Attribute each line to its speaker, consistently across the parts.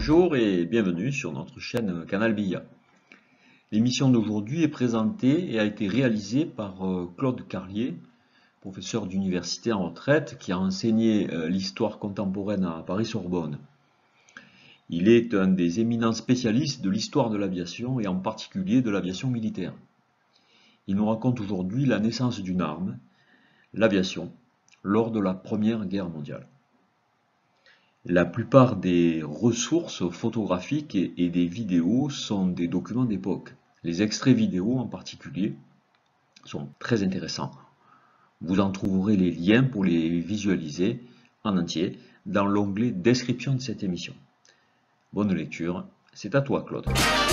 Speaker 1: Bonjour et bienvenue sur notre chaîne Canal BIA. L'émission d'aujourd'hui est présentée et a été réalisée par Claude Carlier, professeur d'université en retraite qui a enseigné l'histoire contemporaine à Paris-Sorbonne. Il est un des éminents spécialistes de l'histoire de l'aviation et en particulier de l'aviation militaire. Il nous raconte aujourd'hui la naissance d'une arme, l'aviation, lors de la Première Guerre mondiale. La plupart des ressources photographiques et des vidéos sont des documents d'époque. Les extraits vidéo en particulier sont très intéressants. Vous en trouverez les liens pour les visualiser en entier dans l'onglet description de cette émission. Bonne lecture, c'est à toi Claude.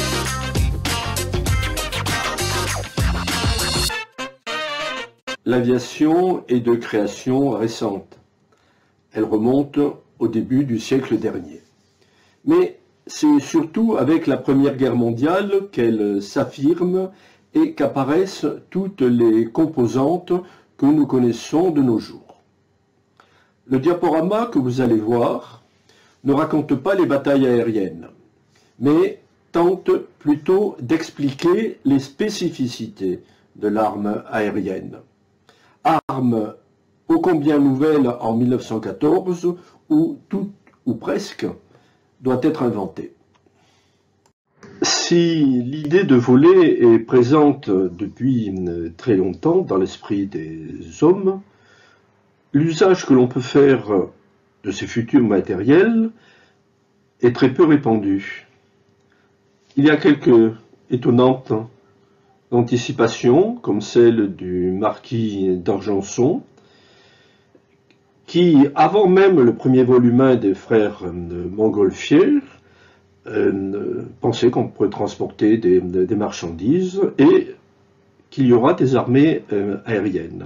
Speaker 2: L'aviation est de création récente. Elle remonte au début du siècle dernier. Mais c'est surtout avec la Première Guerre mondiale qu'elle s'affirme et qu'apparaissent toutes les composantes que nous connaissons de nos jours. Le diaporama que vous allez voir ne raconte pas les batailles aériennes, mais tente plutôt d'expliquer les spécificités de l'arme aérienne. Arme ô combien nouvelle en 1914, où tout ou presque doit être inventé. Si l'idée de voler est présente depuis très longtemps dans l'esprit des hommes, l'usage que l'on peut faire de ces futurs matériels est très peu répandu. Il y a quelques étonnantes anticipations, comme celle du marquis d'Argenson, qui, avant même le premier volume des frères Montgolfier, pensait qu'on pourrait transporter des marchandises et qu'il y aura des armées aériennes.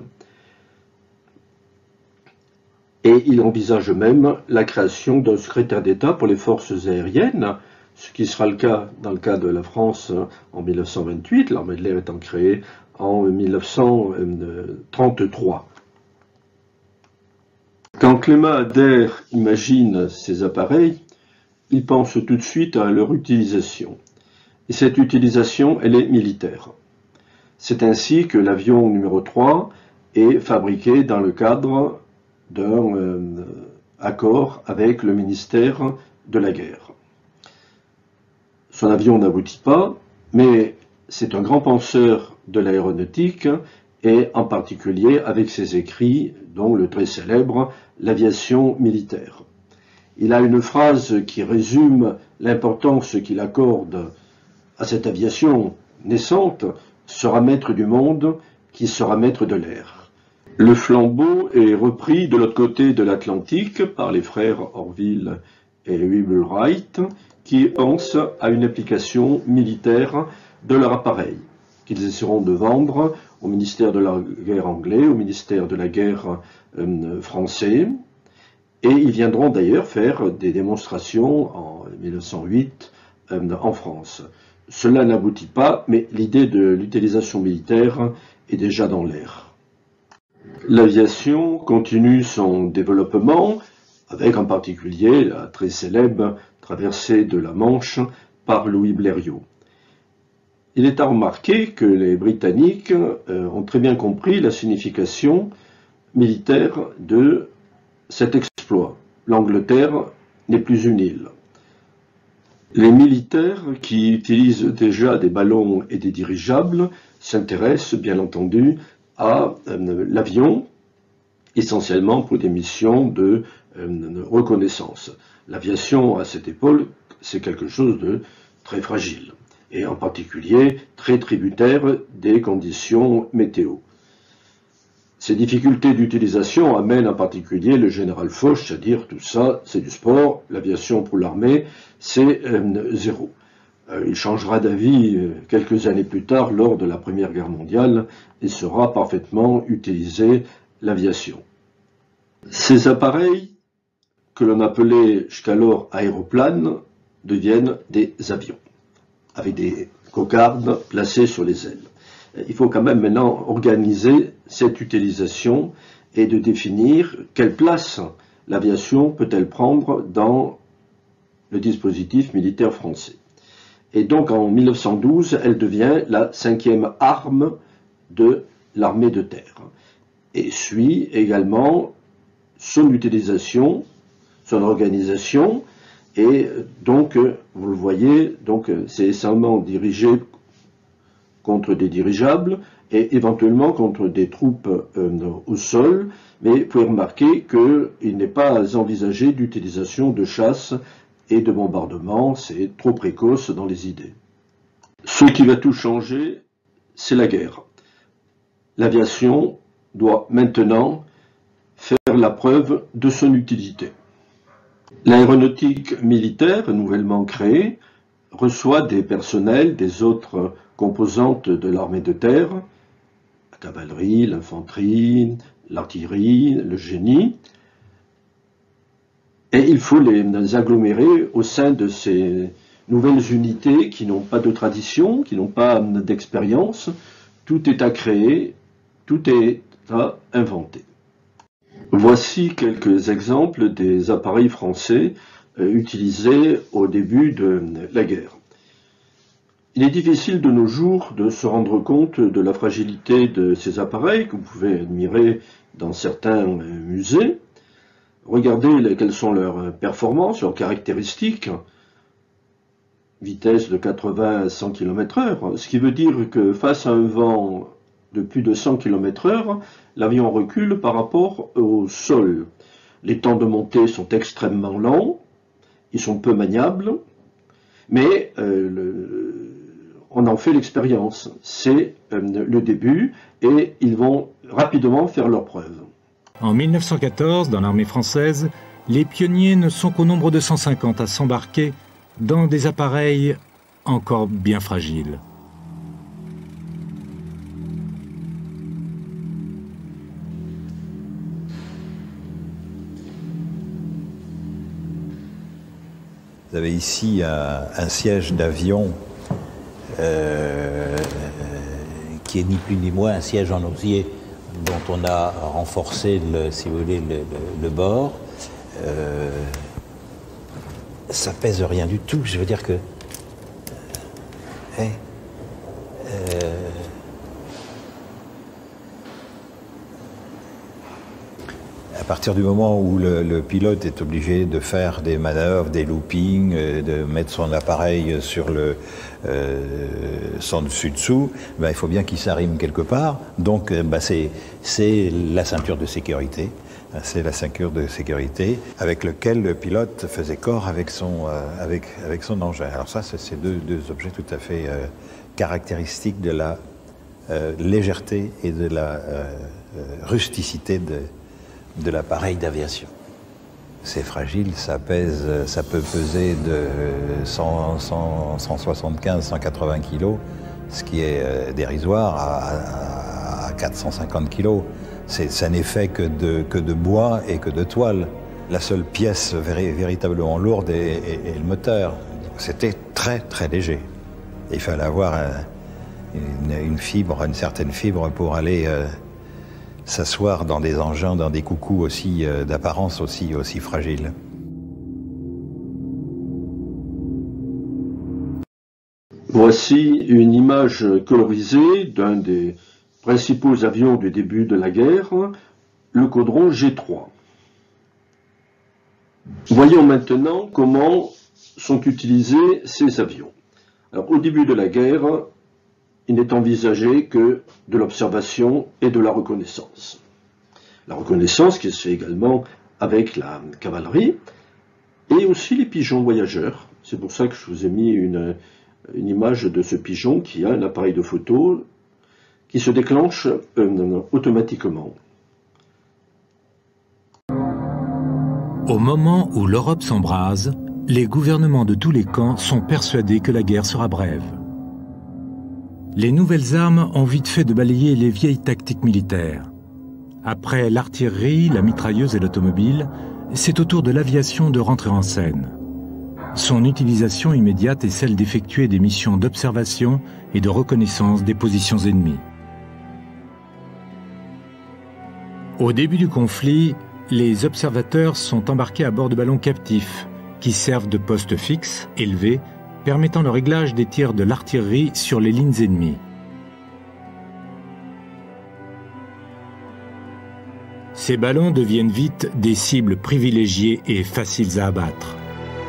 Speaker 2: Et il envisage même la création d'un secrétaire d'État pour les forces aériennes, ce qui sera le cas dans le cas de la France en 1928, l'armée de l'air étant créée en 1933. Quand Clément Ader imagine ces appareils, il pense tout de suite à leur utilisation. Et cette utilisation, elle est militaire. C'est ainsi que l'avion numéro 3 est fabriqué dans le cadre d'un accord avec le ministère de la Guerre. Son avion n'aboutit pas, mais c'est un grand penseur de l'aéronautique et en particulier avec ses écrits, dont le très célèbre « L'aviation militaire ». Il a une phrase qui résume l'importance qu'il accorde à cette aviation naissante, sera maître du monde qui sera maître de l'air. Le flambeau est repris de l'autre côté de l'Atlantique par les frères Orville et Wheelwright, qui pensent à une application militaire de leur appareil, qu'ils essaieront de vendre au ministère de la guerre anglais, au ministère de la guerre français, et ils viendront d'ailleurs faire des démonstrations en 1908 en France. Cela n'aboutit pas, mais l'idée de l'utilisation militaire est déjà dans l'air. L'aviation continue son développement, avec en particulier la très célèbre traversée de la Manche par Louis Blériot. Il est à remarquer que les Britanniques ont très bien compris la signification militaire de cet exploit. L'Angleterre n'est plus une île. Les militaires qui utilisent déjà des ballons et des dirigeables s'intéressent bien entendu à l'avion, essentiellement pour des missions de reconnaissance. L'aviation à cette époque, c'est quelque chose de très fragile, et en particulier très tributaire des conditions météo. Ces difficultés d'utilisation amènent en particulier le général Foch à dire tout ça, c'est du sport, l'aviation pour l'armée, c'est zéro. Il changera d'avis quelques années plus tard lors de la Première Guerre mondiale et saura parfaitement utiliser l'aviation. Ces appareils, que l'on appelait jusqu'alors aéroplanes, deviennent des avions, avec des cocardes placées sur les ailes. Il faut quand même maintenant organiser cette utilisation et de définir quelle place l'aviation peut-elle prendre dans le dispositif militaire français. Et donc en 1912, elle devient la 5e arme de l'armée de terre. Et suit également son utilisation, son organisation, et donc, vous le voyez, donc c'est essentiellement dirigé contre des dirigeables et éventuellement contre des troupes au sol, mais vous pouvez remarquer qu'il n'est pas envisagé d'utilisation de chasse et de bombardement, c'est trop précoce dans les idées. Ce qui va tout changer, c'est la guerre. L'aviation doit maintenant faire la preuve de son utilité. L'aéronautique militaire, nouvellement créée, reçoit des personnels des autres composantes de l'armée de terre, la cavalerie, l'infanterie, l'artillerie, le génie, et il faut les agglomérer au sein de ces nouvelles unités qui n'ont pas de tradition, qui n'ont pas d'expérience. Tout est à créer, tout est à inventer. Voici quelques exemples des appareils français utilisés au début de la guerre. Il est difficile de nos jours de se rendre compte de la fragilité de ces appareils que vous pouvez admirer dans certains musées. Regardez quelles sont leurs performances, leurs caractéristiques. Vitesse de 80 à 100 km/h, ce qui veut dire que face à un vent de plus de 100 km/h, l'avion recule par rapport au sol. Les temps de montée sont extrêmement lents, ils sont peu maniables, mais on en fait l'expérience. C'est le début et ils vont rapidement faire leurs preuves.
Speaker 3: En 1914, dans l'armée française, les pionniers ne sont qu'au nombre de 150 à s'embarquer dans des appareils encore bien fragiles.
Speaker 4: Vous avez ici un siège d'avion qui est ni plus ni moins un siège en osier dont on a renforcé, si vous voulez, le bord. Ça pèse rien du tout, je veux dire que... à partir du moment où le pilote est obligé de faire des manœuvres, des loopings, de mettre son appareil sur son dessus-dessous, il faut bien qu'il s'arrime quelque part. Donc c'est la ceinture de sécurité. C'est la ceinture de sécurité avec lequel le pilote faisait corps avec son engin. Alors ça, c'est deux objets tout à fait caractéristiques de la légèreté et de la rusticité de l'appareil d'aviation. C'est fragile, ça peut peser de 175, 180 kg, ce qui est dérisoire, à 450 kg. Ça n'est fait que de bois et que de toile. La seule pièce véritablement lourde est le moteur. C'était très très léger. Il fallait avoir une certaine fibre pour aller s'asseoir dans des engins, dans des coucous aussi d'apparence aussi fragiles.
Speaker 2: Voici une image colorisée d'un des principaux avions du début de la guerre, le Caudron G3. Voyons maintenant comment sont utilisés ces avions. Alors, au début de la guerre, il n'est envisagé que de l'observation et de la reconnaissance. La reconnaissance qui se fait également avec la cavalerie et aussi les pigeons voyageurs. C'est pour ça que je vous ai mis une image de ce pigeon qui a un appareil de photo qui se déclenche automatiquement.
Speaker 3: Au moment où l'Europe s'embrase, les gouvernements de tous les camps sont persuadés que la guerre sera brève. Les nouvelles armes ont vite fait de balayer les vieilles tactiques militaires. Après l'artillerie, la mitrailleuse et l'automobile, c'est au tour de l'aviation de rentrer en scène. Son utilisation immédiate est celle d'effectuer des missions d'observation et de reconnaissance des positions ennemies. Au début du conflit, les observateurs sont embarqués à bord de ballons captifs qui servent de postes fixes, élevés, permettant le réglage des tirs de l'artillerie sur les lignes ennemies. Ces ballons deviennent vite des cibles privilégiées et faciles à abattre.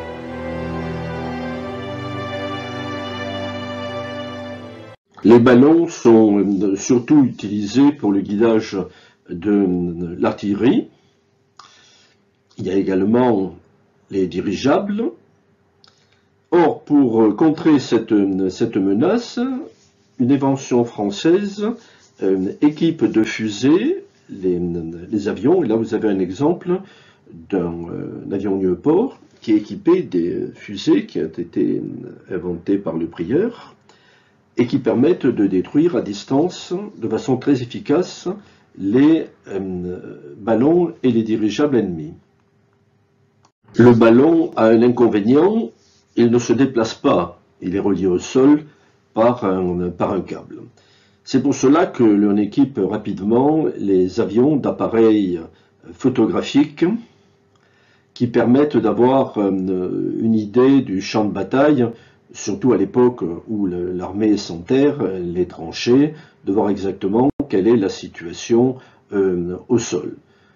Speaker 2: Les ballons sont surtout utilisés pour le guidage de l'artillerie. Il y a également les dirigeables. Or, pour contrer cette menace, une invention française équipe de fusées les avions. Et là, vous avez un exemple d'un avion Nieuport qui est équipé des fusées qui ont été inventées par le prieur et qui permettent de détruire à distance, de façon très efficace, les ballons et les dirigeables ennemis. Le ballon a un inconvénient, il ne se déplace pas, il est relié au sol par un câble. C'est pour cela que l'on équipe rapidement les avions d'appareils photographiques qui permettent d'avoir une idée du champ de bataille, surtout à l'époque où l'armée s'enterre, les tranchées, de voir exactement quelle est la situation au sol.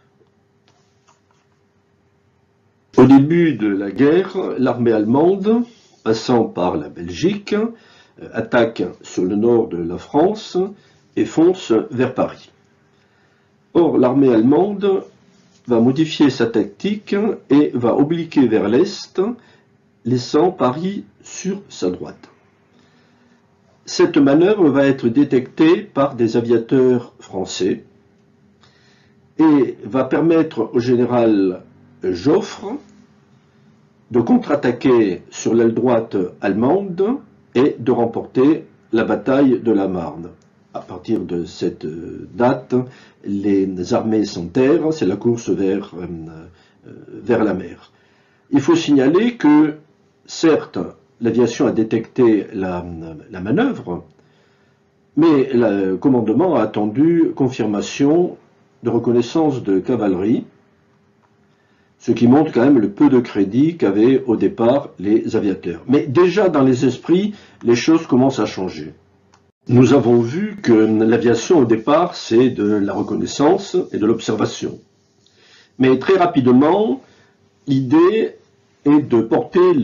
Speaker 2: Au début de la guerre, l'armée allemande, passant par la Belgique, attaque sur le nord de la France et fonce vers Paris. Or, l'armée allemande va modifier sa tactique et va obliquer vers l'est, laissant Paris sur sa droite. Cette manœuvre va être détectée par des aviateurs français et va permettre au général Joffre de contre-attaquer sur l'aile droite allemande et de remporter la bataille de la Marne. À partir de cette date, les armées s'enterrent, c'est la course vers la mer. Il faut signaler que, certes, l'aviation a détecté la manœuvre, mais le commandement a attendu confirmation de reconnaissance de cavalerie, ce qui montre quand même le peu de crédit qu'avaient au départ les aviateurs. Mais déjà dans les esprits, les choses commencent à changer. Nous avons vu que l'aviation au départ, c'est de la reconnaissance et de l'observation. Mais très rapidement, l'idée est de porter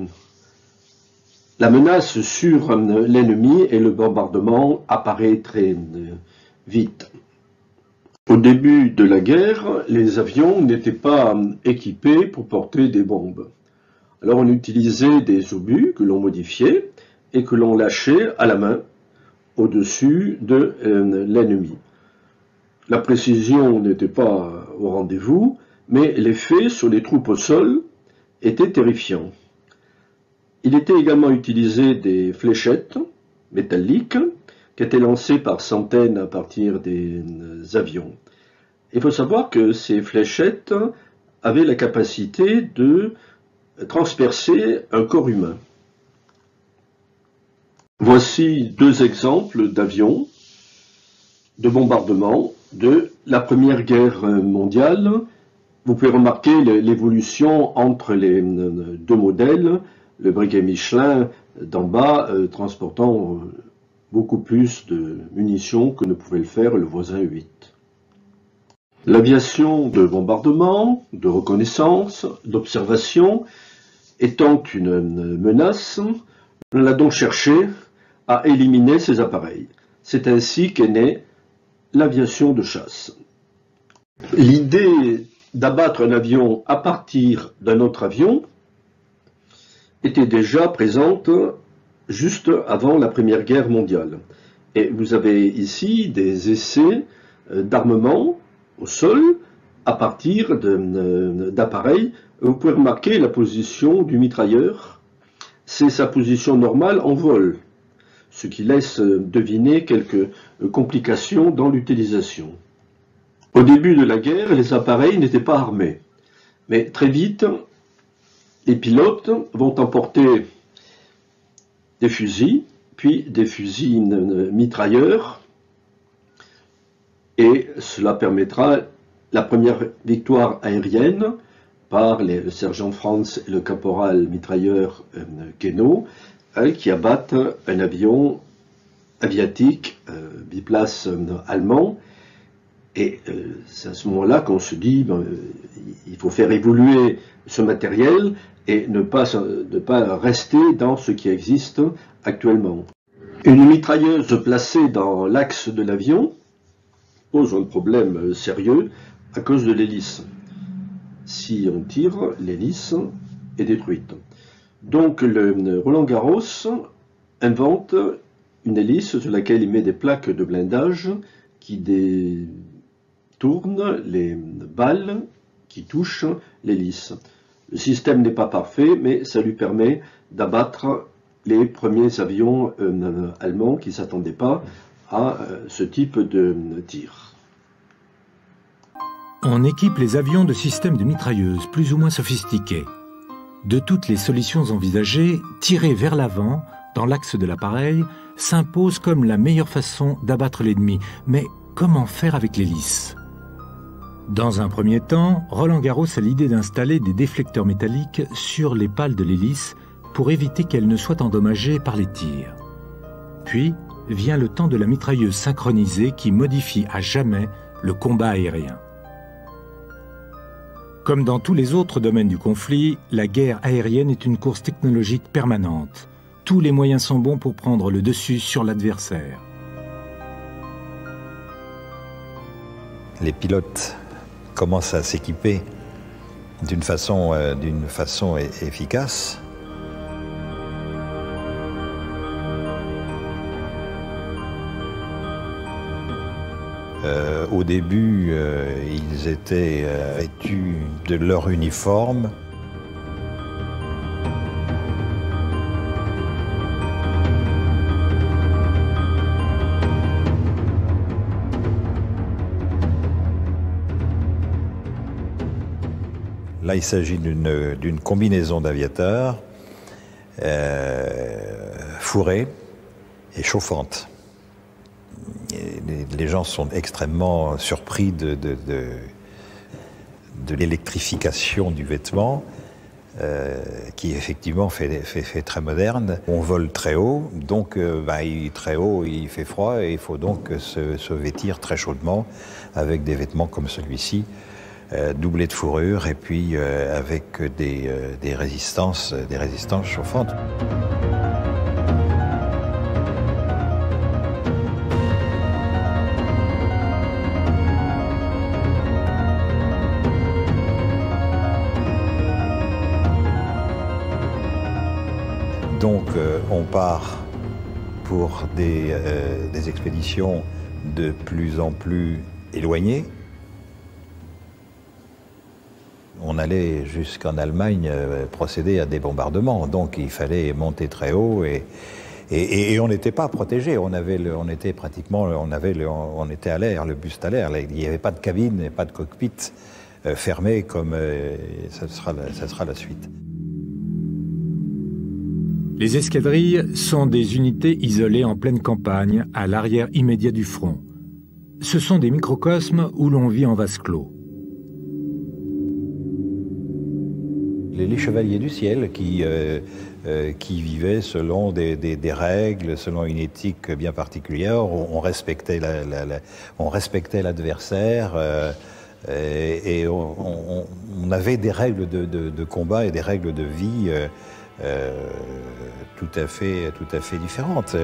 Speaker 2: la menace sur l'ennemi et le bombardement apparaît très vite. Au début de la guerre, les avions n'étaient pas équipés pour porter des bombes. Alors on utilisait des obus que l'on modifiait et que l'on lâchait à la main au-dessus de l'ennemi. La précision n'était pas au rendez-vous, mais l'effet sur les troupes au sol était terrifiant. Il était également utilisé des fléchettes métalliques qui étaient lancées par centaines à partir des avions. Il faut savoir que ces fléchettes avaient la capacité de transpercer un corps humain. Voici deux exemples d'avions de bombardement de la Première Guerre mondiale. Vous pouvez remarquer l'évolution entre les deux modèles, le Breguet Michelin d'en bas transportant beaucoup plus de munitions que ne pouvait le faire le voisin 8. L'aviation de bombardement, de reconnaissance, d'observation, étant une menace, on a donc cherché à éliminer ces appareils. C'est ainsi qu'est née l'aviation de chasse. L'idée d'abattre un avion à partir d'un autre avion était déjà présente juste avant la Première Guerre mondiale. Et vous avez ici des essais d'armement au sol à partir d'appareils. Vous pouvez remarquer la position du mitrailleur. C'est sa position normale en vol, ce qui laisse deviner quelques complications dans l'utilisation. Au début de la guerre, les appareils n'étaient pas armés. Mais très vite, les pilotes vont emporter des fusils, puis des fusils mitrailleurs, et cela permettra la première victoire aérienne par le sergent Franz et le caporal mitrailleur Queneau, qui abattent un avion aviatique biplace allemand. Et c'est à ce moment-là qu'on se dit il faut faire évoluer ce matériel et ne pas rester dans ce qui existe actuellement. Une mitrailleuse placée dans l'axe de l'avion pose un problème sérieux à cause de l'hélice. Si on tire, l'hélice est détruite. Donc le Roland Garros invente une hélice sur laquelle il met des plaques de blindage qui détournent les balles qui touchent l'hélice. Le système n'est pas parfait, mais ça lui permet d'abattre les premiers avions allemands qui ne s'attendaient pas à ce type de tir.
Speaker 3: On équipe les avions de systèmes de mitrailleuses plus ou moins sophistiqués. De toutes les solutions envisagées, tirer vers l'avant, dans l'axe de l'appareil, s'impose comme la meilleure façon d'abattre l'ennemi. Mais comment faire avec l'hélice? Dans un premier temps, Roland Garros a l'idée d'installer des déflecteurs métalliques sur les pales de l'hélice pour éviter qu'elle ne soit endommagée par les tirs. Puis vient le temps de la mitrailleuse synchronisée qui modifie à jamais le combat aérien. Comme dans tous les autres domaines du conflit, la guerre aérienne est une course technologique permanente. Tous les moyens sont bons pour prendre le dessus sur l'adversaire.
Speaker 4: Les pilotes commencent à s'équiper d'une façon efficace. Au début, ils étaient vêtus de leur uniforme. Là, il s'agit d'une combinaison d'aviateurs fourrée et chauffante. Les gens sont extrêmement surpris de l'électrification du vêtement, qui effectivement fait très moderne. On vole très haut, donc très haut, il fait froid, et il faut donc se vêtir très chaudement avec des vêtements comme celui-ci, doublés de fourrure, et puis avec des résistances chauffantes. Donc on part pour des expéditions de plus en plus éloignées. On allait jusqu'en Allemagne procéder à des bombardements, donc il fallait monter très haut et on n'était pas protégé. On était à l'air, le buste à l'air. Il n'y avait pas de cabine et pas de cockpit fermé comme ça sera la suite.
Speaker 3: Les escadrilles sont des unités isolées en pleine campagne, à l'arrière immédiat du front. Ce sont des microcosmes où l'on vit en vase clos.
Speaker 4: Les chevaliers du ciel qui vivaient selon des règles, selon une éthique bien particulière. On respectait l'adversaire et on avait des règles de combat et des règles de vie tout à fait différentes.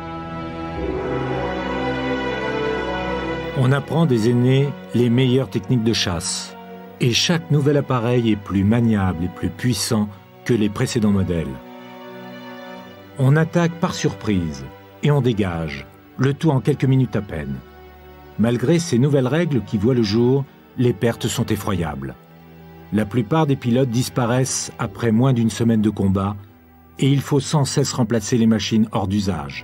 Speaker 3: On apprend des aînés les meilleures techniques de chasse. Et chaque nouvel appareil est plus maniable et plus puissant que les précédents modèles. On attaque par surprise et on dégage, le tout en quelques minutes à peine. Malgré ces nouvelles règles qui voient le jour, les pertes sont effroyables. La plupart des pilotes disparaissent après moins d'une semaine de combat et il faut sans cesse remplacer les machines hors d'usage.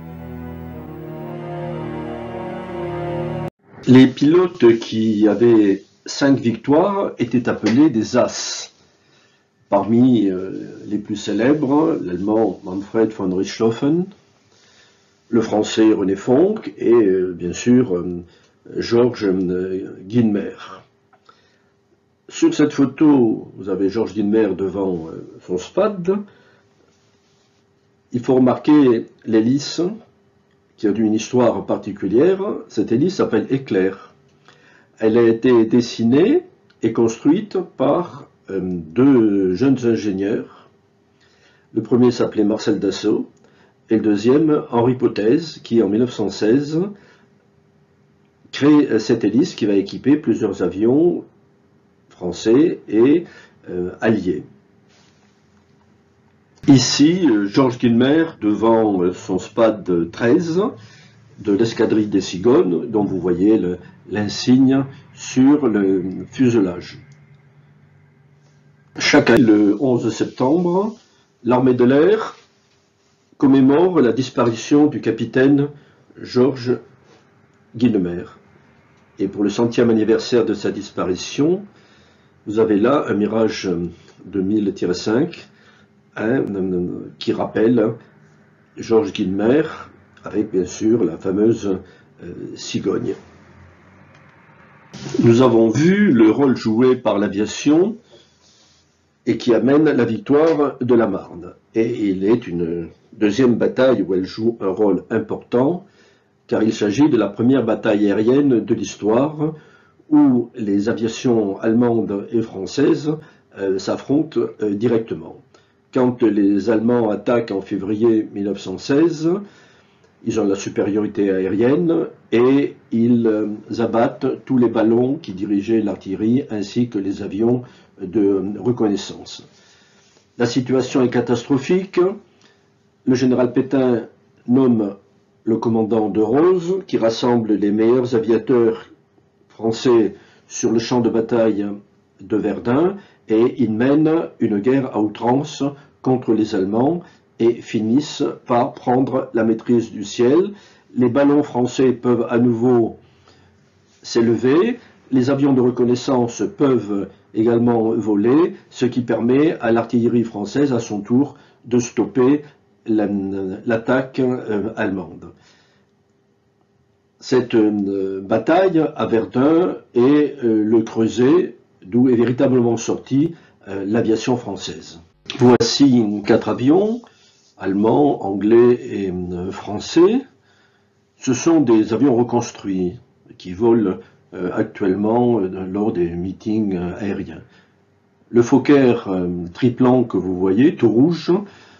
Speaker 2: Les pilotes qui avaient 5 victoires étaient appelés des As. Parmi les plus célèbres, l'allemand Manfred von Richthofen, le français René Fonck et bien sûr Georges Guynemer. Sur cette photo, vous avez Georges Guynemer devant son SPAD. Il faut remarquer l'hélice qui a une histoire particulière. Cette hélice s'appelle Éclair. Elle a été dessinée et construite par deux jeunes ingénieurs. Le premier s'appelait Marcel Dassault et le deuxième Henri Potez, qui en 1916 crée cette hélice qui va équiper plusieurs avions français et alliés. Ici, Georges Guynemer devant son SPAD 13 de l'escadrille des Cigognes, dont vous voyez l'insigne sur le fuselage. Chaque année, le 11 septembre, l'armée de l'air commémore la disparition du capitaine Georges Guynemer. Et pour le 100e anniversaire de sa disparition, vous avez là un Mirage 2000-5 qui rappelle Georges Guynemer avec bien sûr la fameuse cigogne. Nous avons vu le rôle joué par l'aviation et qui amène la victoire de la Marne. Et il est une deuxième bataille où elle joue un rôle important, car il s'agit de la première bataille aérienne de l'histoire où les aviations allemandes et françaises s'affrontent directement. Quand les Allemands attaquent en février 1916, ils ont la supériorité aérienne et ils abattent tous les ballons qui dirigeaient l'artillerie ainsi que les avions de reconnaissance. La situation est catastrophique. Le général Pétain nomme le commandant de Rose, qui rassemble les meilleurs aviateurs français sur le champ de bataille de Verdun, et ils mènent une guerre à outrance contre les Allemands et finissent par prendre la maîtrise du ciel. Les ballons français peuvent à nouveau s'élever, les avions de reconnaissance peuvent également voler, ce qui permet à l'artillerie française à son tour de stopper l'attaque allemande. Cette bataille à Verdun est le creuset d'où est véritablement sortie l'aviation française. Voici 4 avions, allemands, anglais et français. Ce sont des avions reconstruits qui volent actuellement lors des meetings aériens. Le Fokker triplan que vous voyez, tout rouge,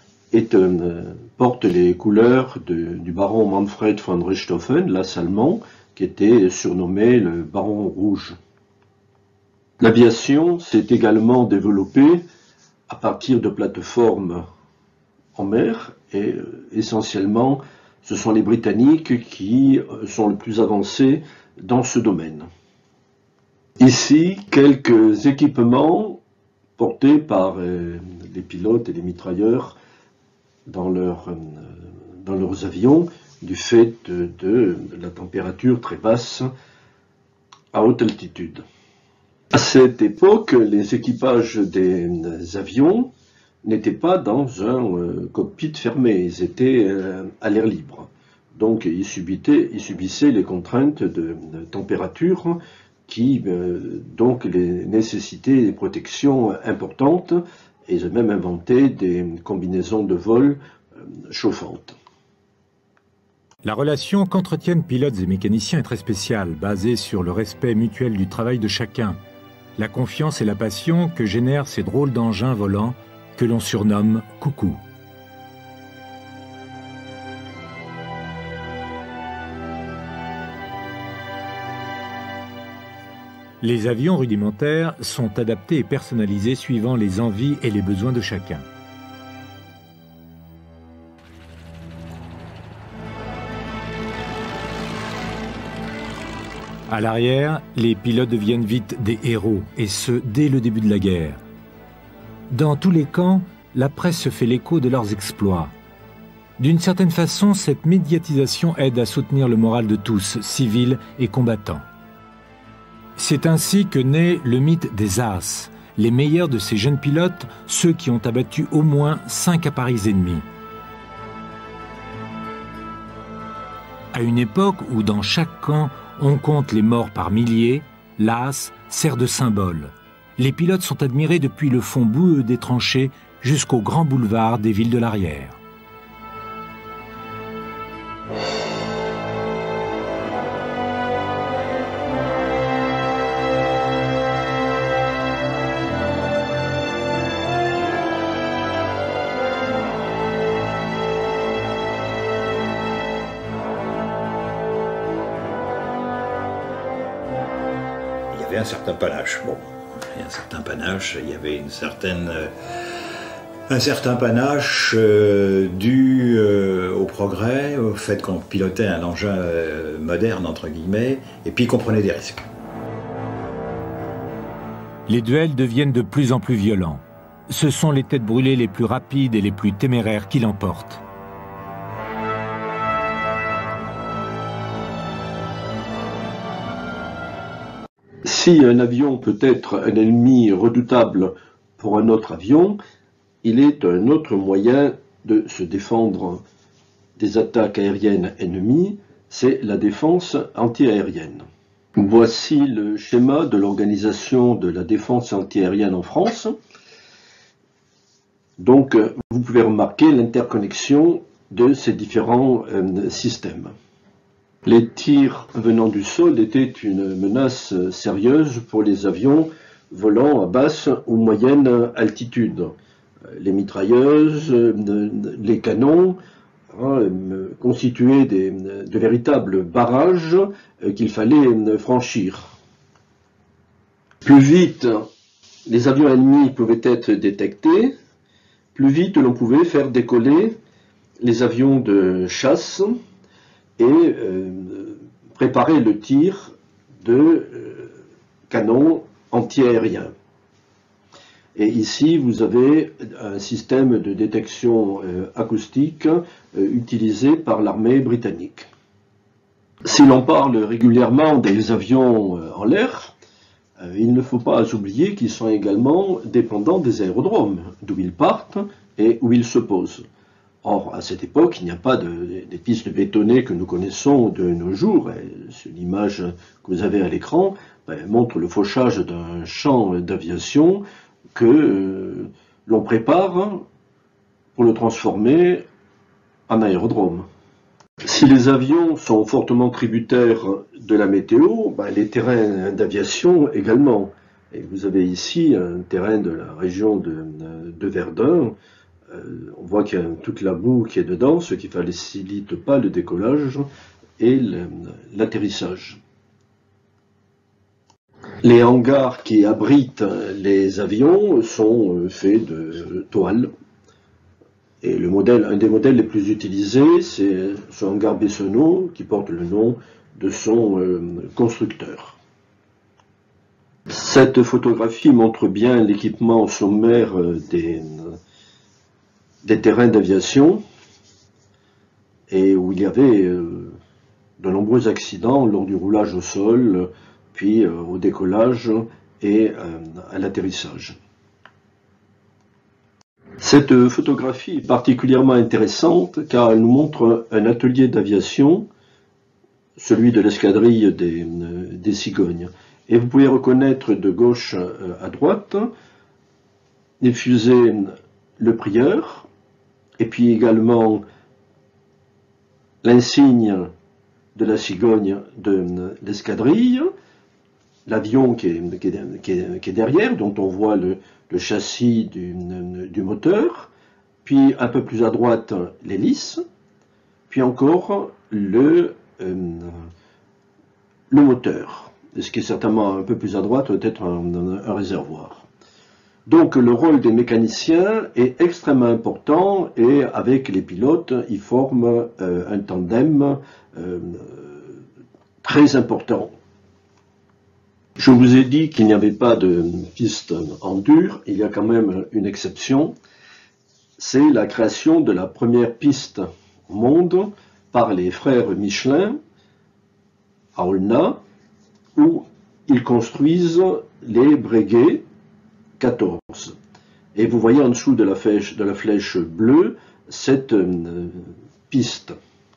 Speaker 2: porte les couleurs du baron Manfred von Richthofen, l'as allemand, qui était surnommé le baron rouge. L'aviation s'est également développée à partir de plateformes en mer et essentiellement ce sont les Britanniques qui sont le plus avancés dans ce domaine. Ici, quelques équipements portés par les pilotes et les mitrailleurs dans leurs avions du fait de la température très basse à haute altitude. À cette époque, les équipages des avions n'étaient pas dans un cockpit fermé, ils étaient à l'air libre. Donc ils subissaient les contraintes de température qui donc les nécessitaient des protections importantes et ils ont même inventé des combinaisons de vol chauffantes.
Speaker 3: La relation qu'entretiennent pilotes et mécaniciens est très spéciale, basée sur le respect mutuel du travail de chacun, la confiance et la passion que génèrent ces drôles d'engins volants que l'on surnomme « coucou ». Les avions rudimentaires sont adaptés et personnalisés suivant les envies et les besoins de chacun. À l'arrière, les pilotes deviennent vite des héros, et ce, dès le début de la guerre. Dans tous les camps, la presse se fait l'écho de leurs exploits. D'une certaine façon, cette médiatisation aide à soutenir le moral de tous, civils et combattants. C'est ainsi que naît le mythe des As, les meilleurs de ces jeunes pilotes, ceux qui ont abattu au moins 5 appareils ennemis. À une époque où dans chaque camp, on compte les morts par milliers, l'As sert de symbole. Les pilotes sont admirés depuis le fond boueux des tranchées jusqu'au grand boulevard des villes de l'arrière.
Speaker 4: Il y avait un certain panache. Bon, il y a un certain panache, il y avait un certain panache dû au progrès, au fait qu'on pilotait un engin moderne, entre guillemets, et puis qu'on prenait des risques.
Speaker 3: Les duels deviennent de plus en plus violents. Ce sont les têtes brûlées les plus rapides et les plus téméraires qui l'emportent.
Speaker 2: Si un avion peut être un ennemi redoutable pour un autre avion, il est un autre moyen de se défendre des attaques aériennes ennemies, c'est la défense antiaérienne. Voici le schéma de l'organisation de la défense antiaérienne en France. Donc, vous pouvez remarquer l'interconnexion de ces différents systèmes. Les tirs venant du sol étaient une menace sérieuse pour les avions volant à basse ou moyenne altitude. Les mitrailleuses, les canons constituaient de véritables barrages qu'il fallait franchir. Plus vite les avions ennemis pouvaient être détectés, plus vite l'on pouvait faire décoller les avions de chasse et préparer le tir de canons antiaériens. Et ici, vous avez un système de détection acoustique utilisé par l'armée britannique. Si l'on parle régulièrement des avions en l'air, il ne faut pas oublier qu'ils sont également dépendants des aérodromes, d'où ils partent et où ils se posent. Or, à cette époque, il n'y a pas des pistes bétonnées que nous connaissons de nos jours. L'image que vous avez à l'écran montre le fauchage d'un champ d'aviation que l'on prépare pour le transformer en aérodrome. Si les avions sont fortement tributaires de la météo, les terrains d'aviation également. Et vous avez ici un terrain de la région de Verdun. On voit qu'il y a toute la boue qui est dedans, ce qui ne facilite pas le décollage et l'atterrissage. Les hangars qui abritent les avions sont faits de toile. Et un des modèles les plus utilisés, c'est ce hangar Bessonneau qui porte le nom de son constructeur. Cette photographie montre bien l'équipement sommaire des terrains d'aviation et où il y avait de nombreux accidents lors du roulage au sol, puis au décollage et à l'atterrissage. Cette photographie est particulièrement intéressante car elle nous montre un atelier d'aviation, celui de l'escadrille des Cigognes. Et vous pouvez reconnaître de gauche à droite les fusées Le Prieur, et puis également l'insigne de la cigogne de l'escadrille, l'avion qui est derrière, dont on voit le châssis du moteur, puis un peu plus à droite l'hélice, puis encore le moteur, ce qui est certainement un peu plus à droite, peut-être un réservoir. Donc le rôle des mécaniciens est extrêmement important et avec les pilotes, ils forment un tandem très important. Je vous ai dit qu'il n'y avait pas de piste en dur, il y a quand même une exception, c'est la création de la première piste au monde par les frères Michelin à Aulnat, où ils construisent les Breguet 14. Et vous voyez en dessous de la flèche bleue cette piste.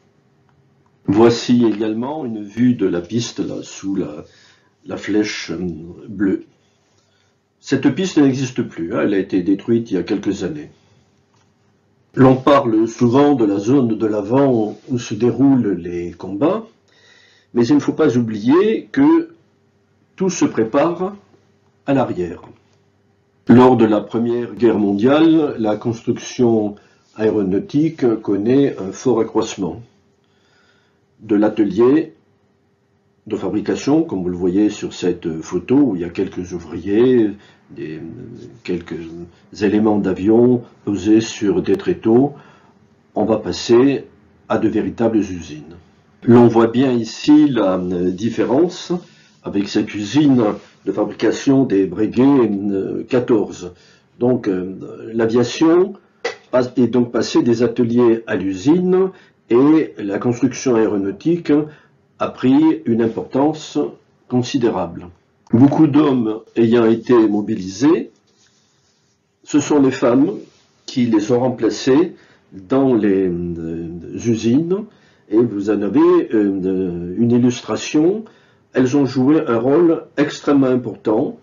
Speaker 2: Voici également une vue de la piste là, sous la flèche bleue. Cette piste n'existe plus, elle a été détruite il y a quelques années. L'on parle souvent de la zone de l'avant où se déroulent les combats, mais il ne faut pas oublier que tout se prépare à l'arrière. Lors de la Première Guerre mondiale, la construction aéronautique connaît un fort accroissement. De l'atelier de fabrication, comme vous le voyez sur cette photo, où il y a quelques ouvriers, quelques éléments d'avion posés sur des tréteaux, on va passer à de véritables usines. L'on voit bien ici la différence avec cette usine de fabrication des Breguet 14. Donc l'aviation est donc passée des ateliers à l'usine et la construction aéronautique a pris une importance considérable. Beaucoup d'hommes ayant été mobilisés, ce sont les femmes qui les ont remplacés dans les usines, et vous en avez une illustration. Elles ont joué un rôle extrêmement important.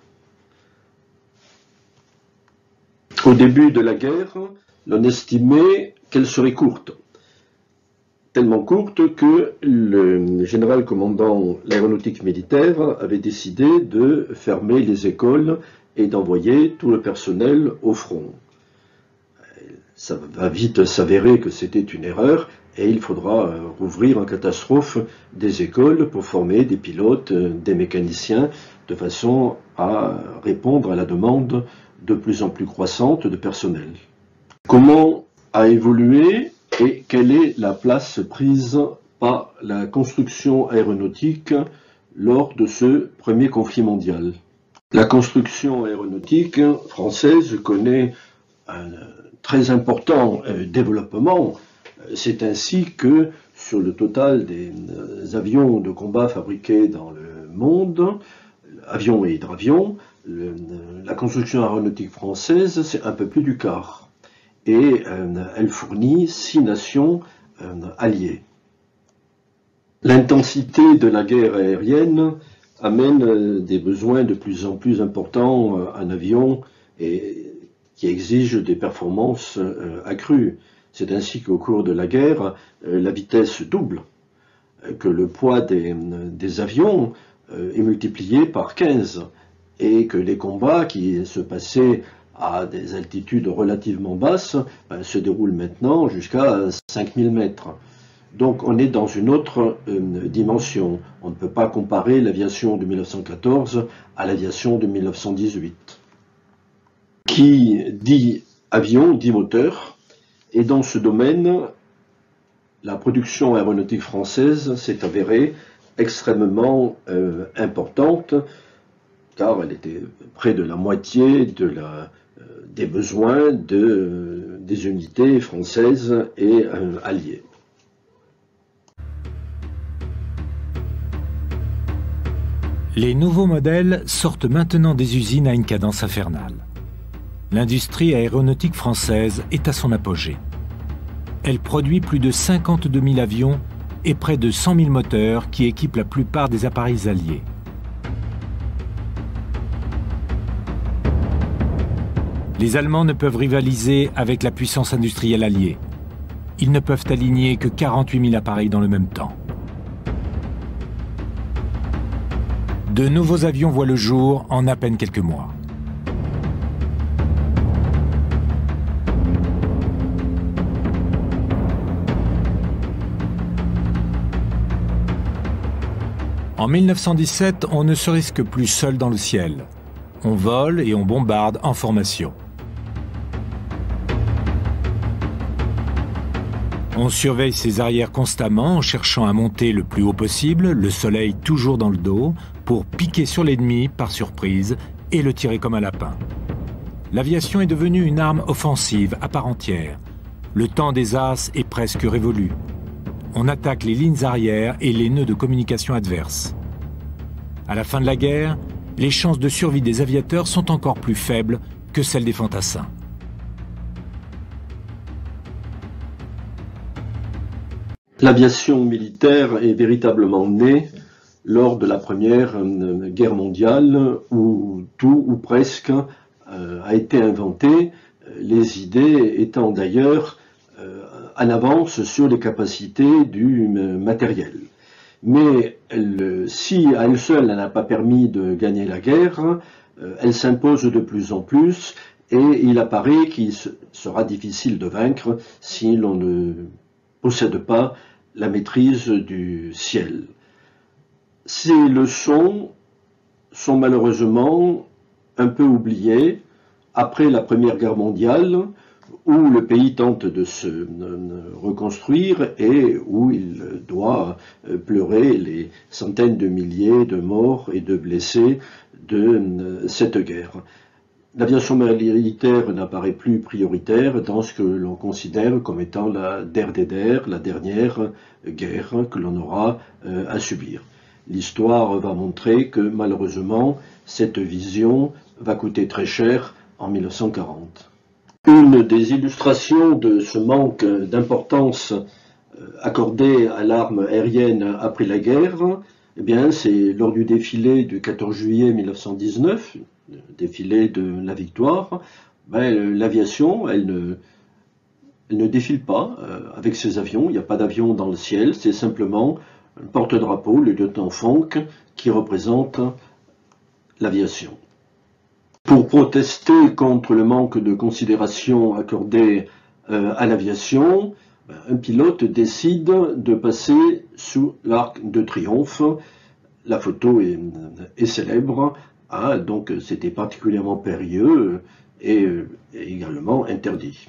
Speaker 2: Au début de la guerre, l'on estimait qu'elle serait courte. Tellement courte que le général commandant l'aéronautique militaire avait décidé de fermer les écoles et d'envoyer tout le personnel au front. Ça va vite s'avérer que c'était une erreur et il faudra rouvrir en catastrophe des écoles pour former des pilotes, des mécaniciens, de façon à répondre à la demande de plus en plus croissante de personnel. Comment a évolué et quelle est la place prise par la construction aéronautique lors de ce premier conflit mondial? La construction aéronautique française connaît un très important développement. C'est ainsi que sur le total des avions de combat fabriqués dans le monde, avions et hydravions, la construction aéronautique française, c'est un peu plus du quart. Et elle fournit 6 nations alliées. L'intensité de la guerre aérienne amène des besoins de plus en plus importants en avion et qui exigent des performances accrues. C'est ainsi qu'au cours de la guerre, la vitesse double, que le poids des avions est multiplié par 15 et que les combats qui se passaient à des altitudes relativement basses se déroulent maintenant jusqu'à 5000 mètres. Donc on est dans une autre dimension. On ne peut pas comparer l'aviation de 1914 à l'aviation de 1918. Qui dit avion dit moteur, et dans ce domaine, la production aéronautique française s'est avérée extrêmement importante, car elle était près de la moitié des besoins des unités françaises et alliées.
Speaker 3: Les nouveaux modèles sortent maintenant des usines à une cadence infernale. L'industrie aéronautique française est à son apogée. Elle produit plus de 52 000 avions et près de 100 000 moteurs qui équipent la plupart des appareils alliés. Les Allemands ne peuvent rivaliser avec la puissance industrielle alliée. Ils ne peuvent aligner que 48 000 appareils dans le même temps. De nouveaux avions voient le jour en à peine quelques mois. En 1917, on ne se risque plus seul dans le ciel. On vole et on bombarde en formation. On surveille ses arrières constamment en cherchant à monter le plus haut possible, le soleil toujours dans le dos, pour piquer sur l'ennemi par surprise et le tirer comme un lapin. L'aviation est devenue une arme offensive à part entière. Le temps des as est presque révolu. On attaque les lignes arrières et les nœuds de communication adverses. À la fin de la guerre, les chances de survie des aviateurs sont encore plus faibles que celles des fantassins.
Speaker 2: L'aviation militaire est véritablement née lors de la Première Guerre mondiale où tout ou presque a été inventé, les idées étant d'ailleurs en avance sur les capacités du matériel. Mais si à elle seule elle n'a pas permis de gagner la guerre, elle s'impose de plus en plus et il apparaît qu'il sera difficile de vaincre si l'on ne possède pas la maîtrise du ciel. Ces leçons sont malheureusement un peu oubliées après la Première Guerre mondiale, où le pays tente de se reconstruire et où il doit pleurer les centaines de milliers de morts et de blessés de cette guerre. L'aviation militaire n'apparaît plus prioritaire dans ce que l'on considère comme étant la der des der, la dernière guerre que l'on aura à subir. L'histoire va montrer que malheureusement, cette vision va coûter très cher en 1940. Une des illustrations de ce manque d'importance accordée à l'arme aérienne après la guerre, eh bien, c'est lors du défilé du 14 juillet 1919, le défilé de la victoire, l'aviation, elle ne défile pas avec ses avions, il n'y a pas d'avion dans le ciel, c'est simplement un porte-drapeau, le lieutenant Fonck, qui représente l'aviation. Pour protester contre le manque de considération accordée à l'aviation, un pilote décide de passer sous l'Arc de Triomphe. La photo est célèbre, hein, donc c'était particulièrement périlleux et également interdit.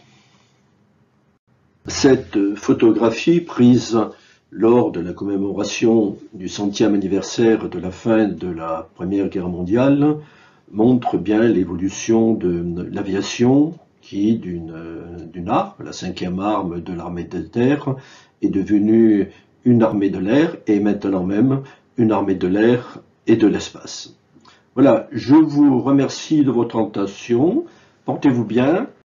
Speaker 2: Cette photographie prise lors de la commémoration du 100e anniversaire de la fin de la Première Guerre mondiale montre bien l'évolution de l'aviation qui, d'une arme, la 5e arme de l'armée de terre, est devenue une armée de l'air et maintenant même une armée de l'air et de l'espace. Voilà, je vous remercie de votre attention, portez-vous bien